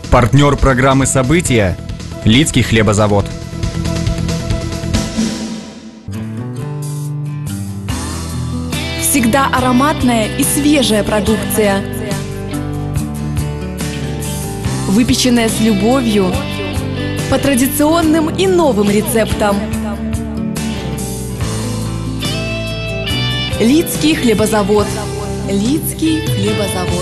Партнер программы «События» – Лидский хлебозавод. Всегда ароматная и свежая продукция, выпеченная с любовью, по традиционным и новым рецептам. Лидский хлебозавод. Лидский хлебозавод.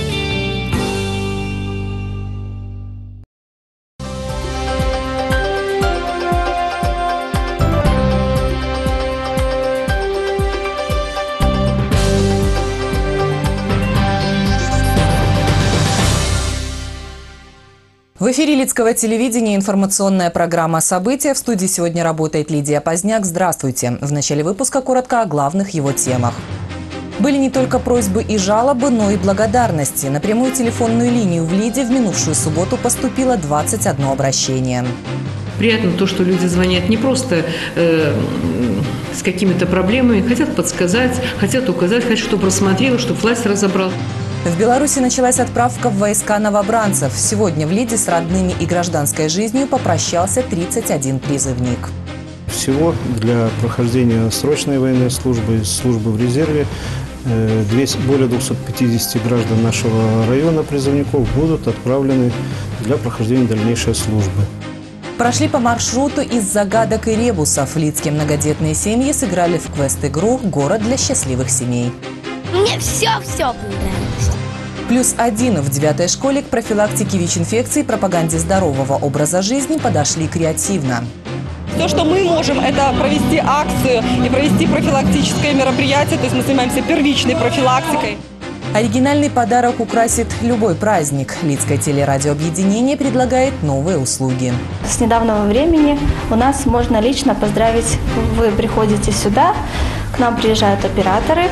В эфире Лидского телевидения информационная программа «События». В студии сегодня работает Лидия Поздняк. Здравствуйте. В начале выпуска коротко о главных его темах. Были не только просьбы и жалобы, но и благодарности. На прямую телефонную линию в Лиде в минувшую субботу поступило 21 обращение. Приятно то, что люди звонят не просто с какими-то проблемами, хотят подсказать, хотят указать, хотят, чтобы рассмотрел, чтобы власть разобрал. В Беларуси началась отправка в войска новобранцев. Сегодня в Лиде с родными и гражданской жизнью попрощался 31 призывник. Всего для прохождения срочной военной службы, службы в резерве, более 250 граждан нашего района призывников будут отправлены для прохождения дальнейшей службы. Прошли по маршруту из загадок и ребусов. Лидские многодетные семьи сыграли в квест-игру «Город для счастливых семей». Мне все понравилось. +1 в 9-й школе к профилактике ВИЧ-инфекции и пропаганде здорового образа жизни подошли креативно. То, что мы можем, это провести акцию и провести профилактическое мероприятие, то есть мы занимаемся первичной профилактикой. Оригинальный подарок украсит любой праздник. Лидское телерадиообъединение предлагает новые услуги. С недавнего времени у нас можно лично поздравить. Вы приходите сюда, к нам приезжают операторы.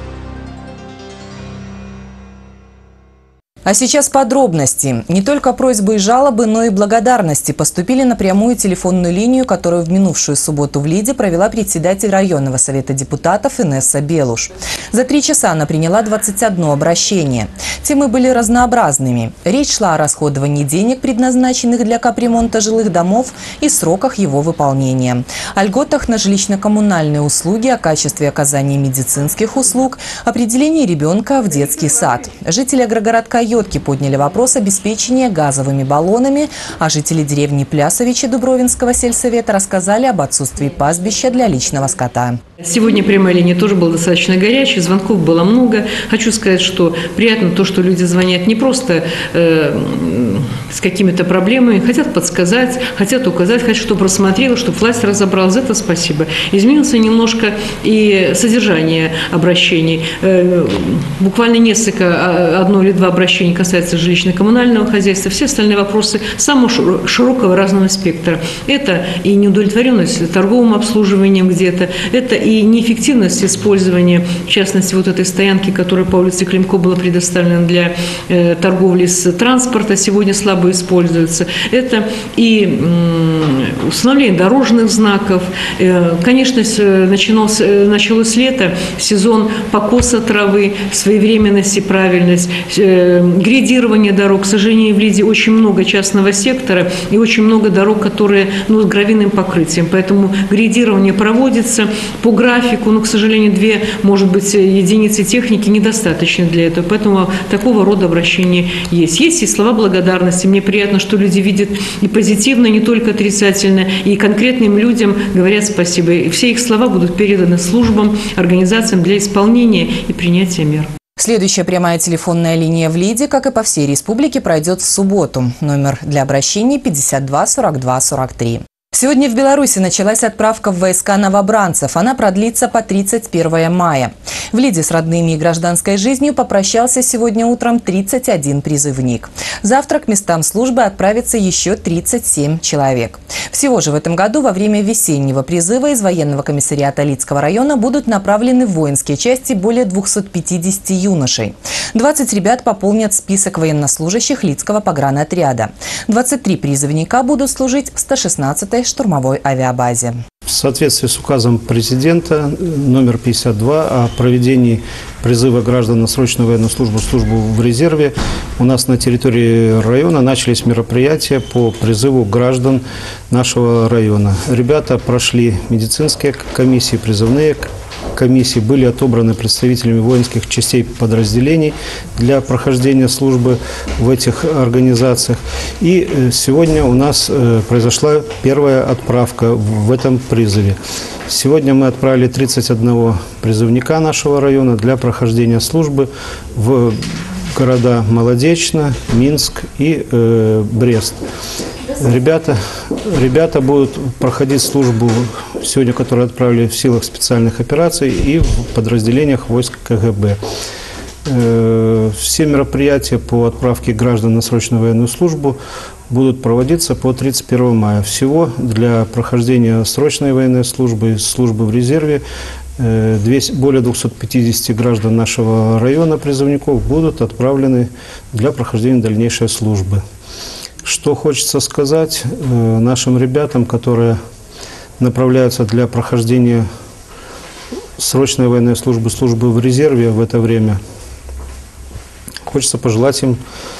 А сейчас подробности. Не только просьбы и жалобы, но и благодарности поступили на прямую телефонную линию, которую в минувшую субботу в Лиде провела председатель районного совета депутатов Инесса Белуш. За 3 часа она приняла 21 обращение. Темы были разнообразными. Речь шла о расходовании денег, предназначенных для капремонта жилых домов, и сроках его выполнения. О льготах на жилищно-коммунальные услуги, о качестве оказания медицинских услуг, определении ребенка в детский сад. Жители агрогородка Йотки подняли вопрос обеспечения газовыми баллонами, а жители деревни Плясовичи Дубровинского сельсовета рассказали об отсутствии пастбища для личного скота. Сегодня прямая линия тоже была достаточно горячей, звонков было много. Хочу сказать, что приятно то, что люди звонят не просто с какими-то проблемами, хотят подсказать, хотят указать, хотят, чтобы рассмотрела, чтобы власть разобрала. За это спасибо. Изменился немножко и содержание обращений. Буквально одно или два обращения касается жилищно-коммунального хозяйства. Все остальные вопросы самого широкого разного спектра. Это и неудовлетворенность торговым обслуживанием где-то, это и неэффективность использования, в частности, вот этой стоянки, которая по улице Климко была предоставлена для торговли с транспорта, сегодня слабо используется. Это и установление дорожных знаков. Конечно, началось лето, сезон покоса травы, своевременность и правильность, грейдирование дорог. К сожалению, в Лиде очень много частного сектора и очень много дорог, которые с гравийным покрытием. Поэтому грейдирование проводится по графику, но, к сожалению, 2, может быть, единицы техники недостаточно для этого. Поэтому такого рода обращения есть. Есть и слова благодарности. Мне приятно, что люди видят и позитивно, не только отрицательно, и конкретным людям говорят спасибо. И все их слова будут переданы службам, организациям для исполнения и принятия мер. Следующая прямая телефонная линия в Лиде, как и по всей республике, пройдет в субботу. Номер для обращений 52 42 43. Сегодня в Беларуси началась отправка в войска новобранцев. Она продлится по 31 мая. В Лиде с родными и гражданской жизнью попрощался сегодня утром 31 призывник. Завтра к местам службы отправится еще 37 человек. Всего же в этом году во время весеннего призыва из военного комиссариата Лидского района будут направлены в воинские части более 250 юношей. 20 ребят пополнят список военнослужащих Лидского погранотряда. 23 призывника будут служить в 116-й штурмовой авиабазе. В соответствии с указом президента номер 52 о проведении призыва граждан на срочную военную службу в резерве, у нас на территории района начались мероприятия по призыву граждан нашего района. Ребята прошли медицинские комиссии, призывные комиссии, были отобраны представителями воинских частей подразделений для прохождения службы в этих организациях. И сегодня у нас произошла первая отправка в этом призыве. Сегодня мы отправили 31 призывника нашего района для прохождения службы в города Молодечно, Минск и Брест. Ребята будут проходить службу сегодня, которые отправили в силах специальных операций и в подразделениях войск КГБ. Все мероприятия по отправке граждан на срочную военную службу будут проводиться по 31 мая. Всего для прохождения срочной военной службы и службы в резерве более 250 граждан нашего района призывников будут отправлены для прохождения дальнейшей службы. Что хочется сказать нашим ребятам, которые направляются для прохождения срочной военной службы в резерве в это время. Хочется пожелать им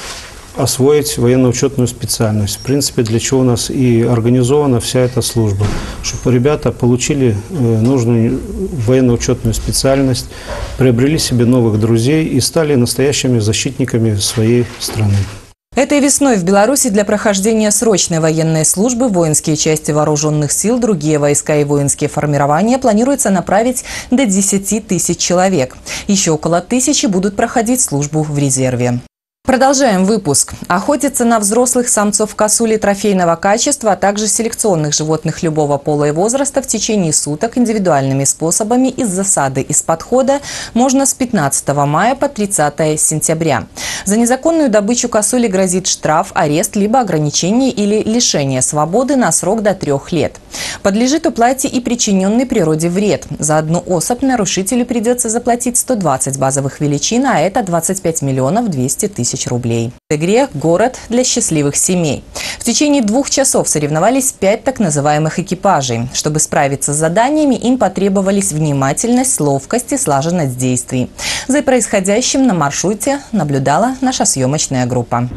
освоить военно-учетную специальность. В принципе, для чего у нас и организована вся эта служба. Чтобы ребята получили нужную военно-учетную специальность, приобрели себе новых друзей и стали настоящими защитниками своей страны. Этой весной в Беларуси для прохождения срочной военной службы воинские части вооруженных сил, другие войска и воинские формирования планируется направить до 10 тысяч человек. Еще около 1000 будут проходить службу в резерве. Продолжаем выпуск. Охотиться на взрослых самцов косули трофейного качества, а также селекционных животных любого пола и возраста в течение суток индивидуальными способами из засады из подхода можно с 15 мая по 30 сентября. За незаконную добычу косули грозит штраф, арест, либо ограничение или лишение свободы на срок до 3 лет. Подлежит уплате и причиненный природе вред. За одну особь нарушителю придется заплатить 120 базовых величин, а это 25 миллионов 200 тысяч рублей. В игре «Город для счастливых семей». В течение 2 часов соревновались 5 так называемых экипажей. Чтобы справиться с заданиями, им потребовались внимательность, ловкость и слаженность действий. За происходящим на маршруте наблюдала наша съемочная группа.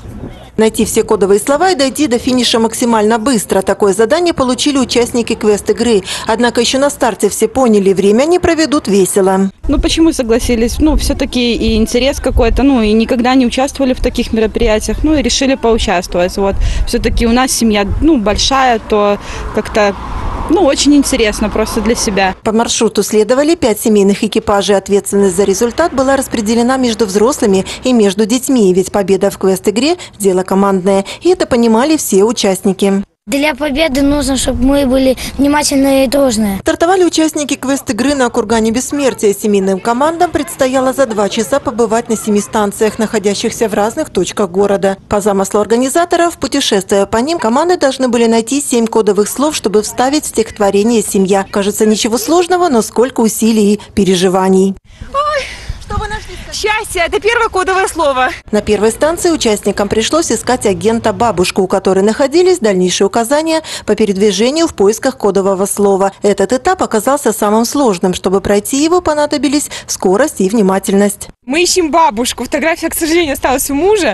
Найти все кодовые слова и дойти до финиша максимально быстро. Такое задание получили участники квест-игры. Однако еще на старте все поняли, время они проведут весело. Почему согласились? Все-таки и интерес какой-то, и никогда не участвовали в таких мероприятиях, и решили поучаствовать. Все-таки у нас семья, большая, то как-то очень интересно просто для себя. По маршруту следовали 5 семейных экипажей. Ответственность за результат была распределена между взрослыми и между детьми. Ведь победа в квест-игре – дело командное. И это понимали все участники. Для победы нужно, чтобы мы были внимательные и дружные. Стартовали участники квест-игры на кургане Бессмертия. Семейным командам предстояло за 2 часа побывать на 7 станциях, находящихся в разных точках города. По замыслу организаторов, путешествуя по ним, команды должны были найти 7 кодовых слов, чтобы вставить в стихотворение «Семья». Кажется, ничего сложного, но сколько усилий и переживаний. Что вы нашли? Счастье – это первое кодовое слово. На первой станции участникам пришлось искать агента-бабушку, у которой находились дальнейшие указания по передвижению в поисках кодового слова. Этот этап оказался самым сложным. Чтобы пройти его, понадобились скорость и внимательность. Мы ищем бабушку. Фотография, к сожалению, осталась у мужа.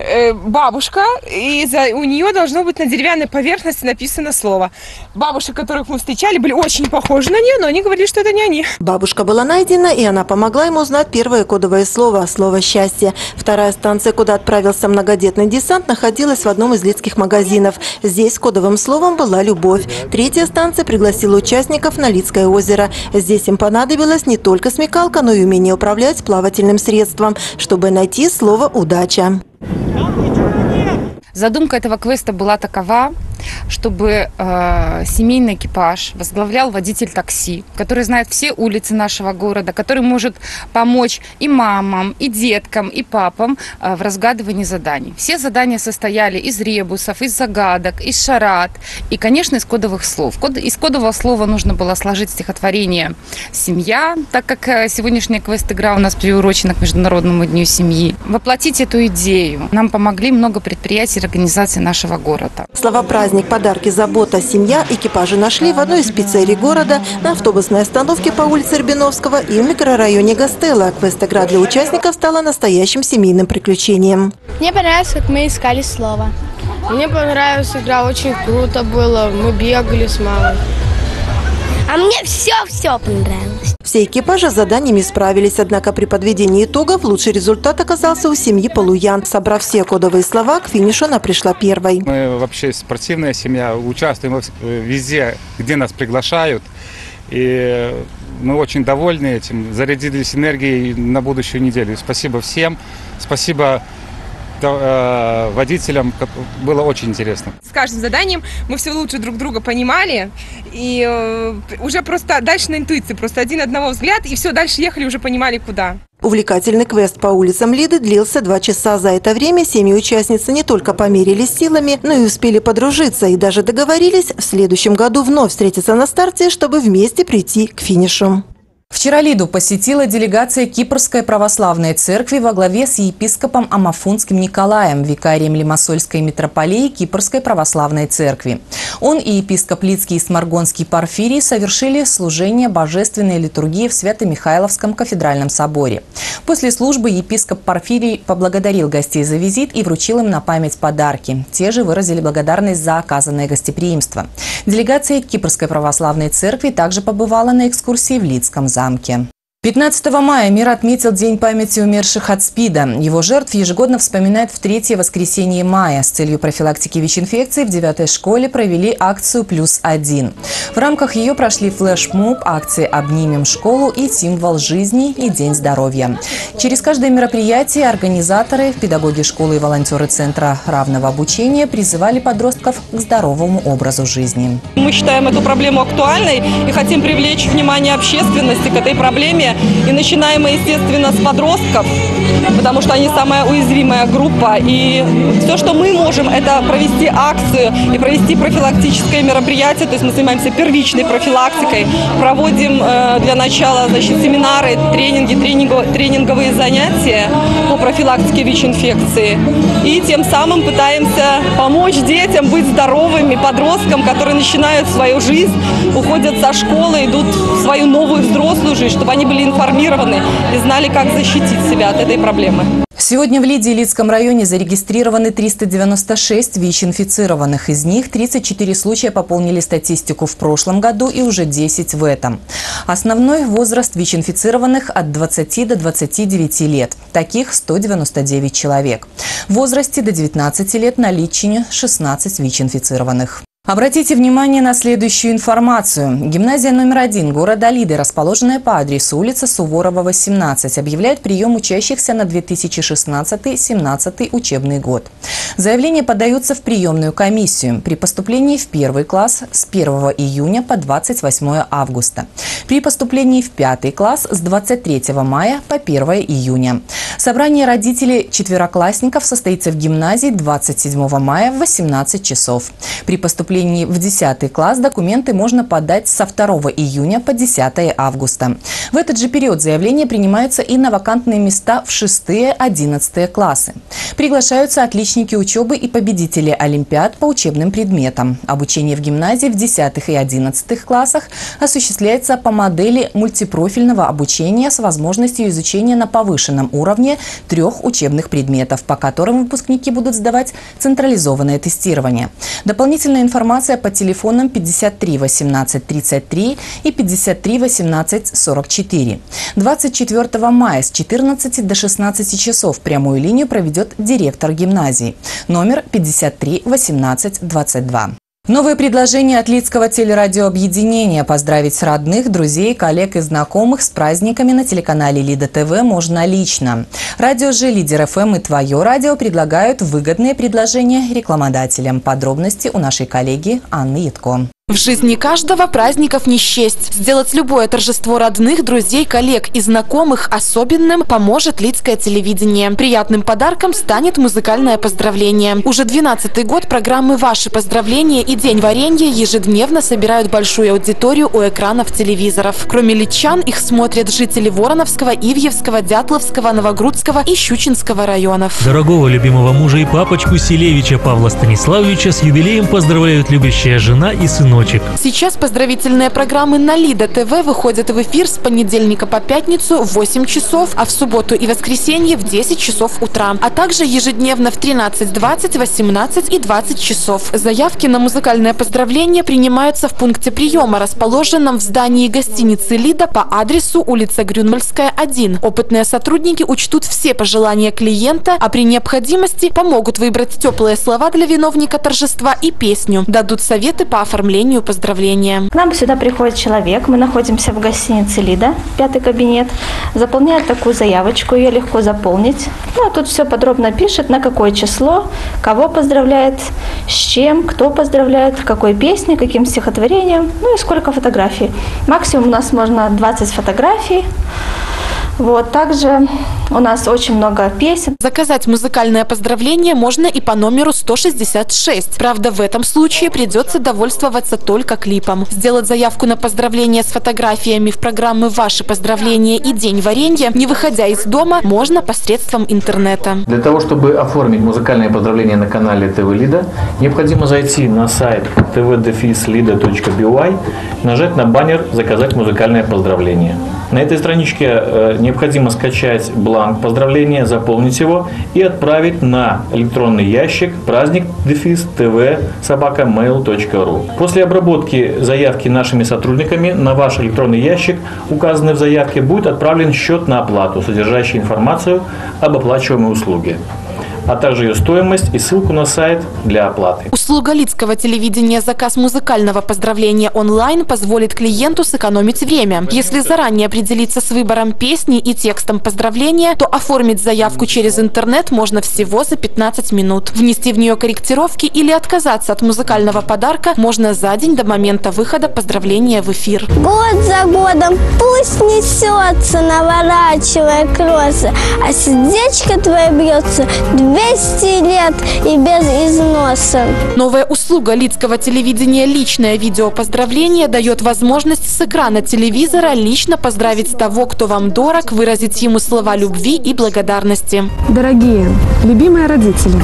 Бабушка, и у нее должно быть на деревянной поверхности написано слово. Бабушек, которых мы встречали, были очень похожи на нее, но они говорили, что это не они. Бабушка была найдена, и она помогла ему узнать первое кодовое слово – слово «счастье». Вторая станция, куда отправился многодетный десант, находилась в одном из лидских магазинов. Здесь кодовым словом была «любовь». Третья станция пригласила участников на Лидское озеро. Здесь им понадобилась не только смекалка, но и умение управлять плавательным средством, чтобы найти слово «удача». Задумка этого квеста была такова, чтобы семейный экипаж возглавлял водитель такси, который знает все улицы нашего города, который может помочь и мамам, и деткам, и папам в разгадывании заданий. Все задания состояли из ребусов, из загадок, из шарад и, конечно, из кодовых слов. Из кодового слова нужно было сложить стихотворение «Семья», так как сегодняшняя квест-игра у нас приурочена к Международному дню семьи. Воплотить эту идею нам помогли много предприятий и организаций нашего города. Слова «праздник», «подарок», подарки, забота. Семья экипажи нашли в одной из пиццерий города, на автобусной остановке по улице Рябиновского и в микрорайоне Гастелло. Квест-игра для участников стала настоящим семейным приключением. Мне понравилось, как мы искали слово. Мне понравилась игра, очень круто было. Мы бегали с мамой. А мне все понравилось. Все экипажи с заданиями справились, однако при подведении итогов лучший результат оказался у семьи Полуян. Собрав все кодовые слова, к финишу она пришла первой. Мы вообще спортивная семья, участвуем везде, где нас приглашают. И мы очень довольны этим, зарядились энергией на будущую неделю. Спасибо всем, спасибо водителям, было очень интересно. С каждым заданием мы все лучше друг друга понимали, и уже просто дальше на интуиции, просто один одного взгляд, и все, дальше ехали, уже понимали куда. Увлекательный квест по улицам Лиды длился 2 часа. За это время семьи участницы не только померились силами, но и успели подружиться и даже договорились в следующем году вновь встретиться на старте, чтобы вместе прийти к финишу. Вчера Лиду посетила делегация Кипрской православной церкви во главе с епископом Амафунским Николаем, викарием Лимассольской митрополии Кипрской православной церкви. Он и епископ Лидский и Сморгонский Порфирий совершили служение божественной литургии в Свято-Михайловском кафедральном соборе. После службы епископ Порфирий поблагодарил гостей за визит и вручил им на память подарки. Те же выразили благодарность за оказанное гостеприимство. Делегация Кипрской православной церкви также побывала на экскурсии в Лидском замке. 15 мая мир отметил День памяти умерших от СПИДа. Его жертв ежегодно вспоминают в 3-е воскресенье мая. С целью профилактики ВИЧ-инфекции в 9-й школе провели акцию «+1». В рамках ее прошли флешмоб, акции «Обнимем школу» и «Символ жизни» и «День здоровья». Через каждое мероприятие организаторы, педагоги школы и волонтеры Центра равного обучения призывали подростков к здоровому образу жизни. Мы считаем эту проблему актуальной и хотим привлечь внимание общественности к этой проблеме. И начинаем мы, естественно, с подростков, потому что они самая уязвимая группа. И все, что мы можем, это провести акцию и провести профилактическое мероприятие. То есть мы занимаемся первичной профилактикой, проводим для начала, семинары, тренинговые занятия по профилактике ВИЧ-инфекции. И тем самым пытаемся помочь детям быть здоровыми, подросткам, которые начинают свою жизнь, уходят со школы, идут в свою новую взрослую жизнь, чтобы они были информированы и знали, как защитить себя от этой проблемы. Сегодня в Лиде и Лидском районе зарегистрированы 396 ВИЧ-инфицированных. Из них 34 случая пополнили статистику в прошлом году и уже 10 в этом. Основной возраст ВИЧ-инфицированных от 20 до 29 лет. Таких 199 человек. В возрасте до 19 лет наличие 16 ВИЧ-инфицированных. Обратите внимание на следующую информацию. Гимназия номер 1 города Лиды, расположенная по адресу улица Суворова, 18, объявляет прием учащихся на 2016-17 учебный год. Заявления подаются в приемную комиссию при поступлении в 1 класс с 1 июня по 28 августа. При поступлении в 5 класс с 23 мая по 1 июня. Собрание родителей четвероклассников состоится в гимназии 27 мая в 18 часов. При поступлении в 10 класс документы можно подать со 2 июня по 10 августа. В этот же период заявления принимаются и на вакантные места в 6-11 классы. Приглашаются отличники учебы и победители олимпиад по учебным предметам. Обучение в гимназии в 10 и 11 классах осуществляется по модели мультипрофильного обучения с возможностью изучения на повышенном уровне 3 учебных предметов, по которым выпускники будут сдавать централизованное тестирование. Дополнительная информация по телефонам 53 18 33 и 53 18 44. 24 мая с 14 до 16 часов прямую линию проведет директор гимназии. Номер 53 18 22. Новые предложения от Лидского телерадиообъединения. Поздравить родных, друзей, коллег и знакомых с праздниками на телеканале Лида ТВ можно лично. Радио же Лидер ФМ и Твое радио предлагают выгодные предложения рекламодателям. Подробности у нашей коллеги Анны Ятко. В жизни каждого праздников не счесть. Сделать любое торжество родных, друзей, коллег и знакомых особенным поможет Лидское телевидение. Приятным подарком станет музыкальное поздравление. Уже 12-й год программы «Ваши поздравления» и «День варенья» ежедневно собирают большую аудиторию у экранов телевизоров. Кроме лидчан, их смотрят жители Вороновского, Ивьевского, Дятловского, Новогрудского и Щучинского районов. Дорогого любимого мужа и папочку Селевича Павла Станиславовича с юбилеем поздравляют любящая жена и сыночек. Сейчас поздравительные программы на Лида ТВ выходят в эфир с понедельника по пятницу в 8 часов, а в субботу и воскресенье в 10 часов утра, а также ежедневно в 13:20, 18 и 20 часов. Заявки на музыкальное поздравление принимаются в пункте приема, расположенном в здании гостиницы «Лида» по адресу улица Грюнвальдская, 1. Опытные сотрудники учтут все пожелания клиента, а при необходимости помогут выбрать теплые слова для виновника торжества и песню, дадут советы по оформлению поздравления. К нам сюда приходит человек, мы находимся в гостинице «Лида», 5-й кабинет, заполняет такую заявочку, ее легко заполнить. Ну, а тут все подробно пишет, на какое число, кого поздравляет, с чем, кто поздравляет, какой песней, каким стихотворением, ну и сколько фотографий. Максимум у нас можно 20 фотографий. Вот, также у нас очень много песен. Заказать музыкальное поздравление можно и по номеру 166. Правда, в этом случае придется довольствоваться только клипом. Сделать заявку на поздравление с фотографиями в программы «Ваши поздравления» и «День варенья», не выходя из дома, можно посредством интернета. Для того, чтобы оформить музыкальное поздравление на канале ТВ Лида, необходимо зайти на сайт tv-lida.by, нажать на баннер «Заказать музыкальное поздравление». На этой страничке необходимо скачать бланк поздравления, заполнить его и отправить на электронный ящик праздник-tv@mail.ru. После обработки заявки нашими сотрудниками на ваш электронный ящик, указанный в заявке, будет отправлен счет на оплату, содержащий информацию об оплачиваемой услуге, а также ее стоимость и ссылку на сайт для оплаты. Услуга Лидского телевидения «Заказ музыкального поздравления онлайн» позволит клиенту сэкономить время. Если заранее определиться с выбором песни и текстом поздравления, то оформить заявку через интернет можно всего за 15 минут. Внести в нее корректировки или отказаться от музыкального подарка можно за день до момента выхода поздравления в эфир. Год за годом пусть несется, наворачивая кроссы, а сердечко твое бьется 200 лет и без износа. Новая услуга Лидского телевидения «Личное видеопоздравление» дает возможность с экрана телевизора лично поздравить того, кто вам дорог, выразить ему слова любви и благодарности. Дорогие, любимые родители,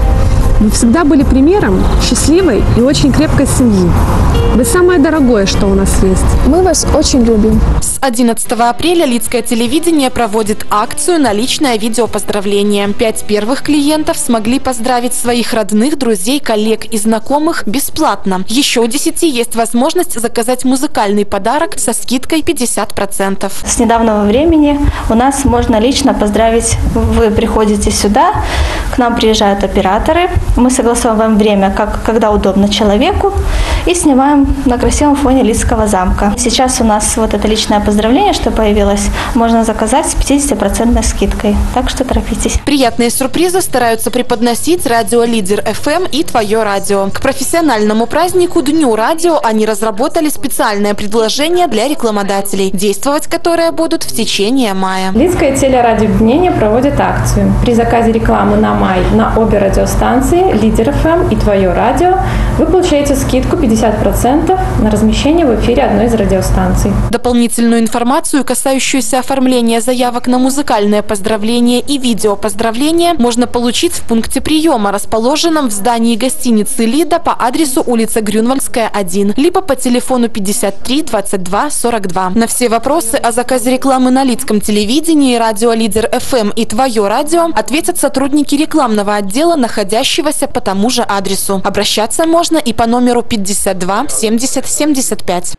вы всегда были примером счастливой и очень крепкой семьи. Вы самое дорогое, что у нас есть. Мы вас очень любим. С 11 апреля Лидское телевидение проводит акцию на личное видеопоздравление. 5 первых клиентов смогли поздравить своих родных, друзей, коллег и знакомых бесплатно. Еще у 10 есть возможность заказать музыкальный подарок со скидкой 50%. С недавнего времени у нас можно лично поздравить. Вы приходите сюда, к нам приезжают операторы, мы согласовываем время, когда удобно человеку, и снимаем на красивом фоне Лидского замка. Сейчас у нас вот это личное поздравление, что появилось, можно заказать с 50% скидкой. Так что торопитесь. Приятные сюрпризы стараются преподносить радио Лидер ФМ и Твое радио. К профессиональному празднику Дню радио они разработали специальное предложение для рекламодателей, действовать которое будут в течение мая. Лидское телерадиообъединение проводит акцию. При заказе рекламы на май на обе радиостанции Лидер ФМ и Твое радио вы получаете скидку 50% на размещение в эфире одной из радиостанций. Дополнительную информацию, касающуюся оформления заявок на музыкальное поздравление и видеопоздравление, можно получить в пункте приема, расположенном в здании гостиницы «Лида» по адресу улица Грюнвальдская, 1, либо по телефону 53 22 42. На все вопросы о заказе рекламы на Лидском телевидении, радио Лидер ФМ и Твое радио ответят сотрудники рекламного отдела, находящегося по тому же адресу. Обращаться можно и по номеру 52 70 75.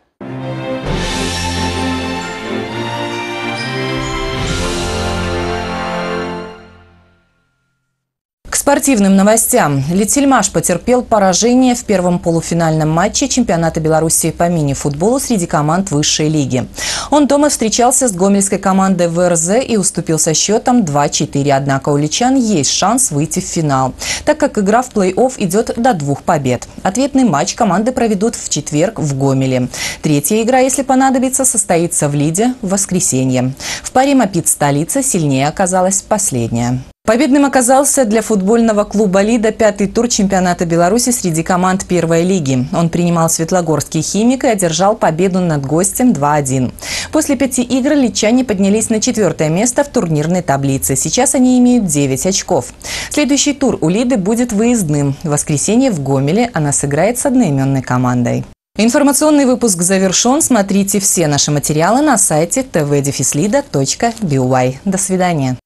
К спортивным новостям. Литсельмаш потерпел поражение в первом полуфинальном матче чемпионата Беларуси по мини-футболу среди команд высшей лиги. Он дома встречался с гомельской командой ВРЗ и уступил со счетом 2-4. Однако у литчан есть шанс выйти в финал, так как игра в плей-офф идет до 2 побед. Ответный матч команды проведут в четверг в Гомеле. Третья игра, если понадобится, состоится в Лиде в воскресенье. В паре Мопит-Столица сильнее оказалась последняя. Победным оказался для футбольного клуба «Лида» 5-й тур чемпионата Беларуси среди команд первой лиги. Он принимал Светлогорский «Химик» и одержал победу над гостем 2-1. После 5 игр литчане поднялись на 4-е место в турнирной таблице. Сейчас они имеют 9 очков. Следующий тур у «Лиды» будет выездным. В воскресенье в Гомеле она сыграет с одноименной командой. Информационный выпуск завершен. Смотрите все наши материалы на сайте tv-lida.by. До свидания.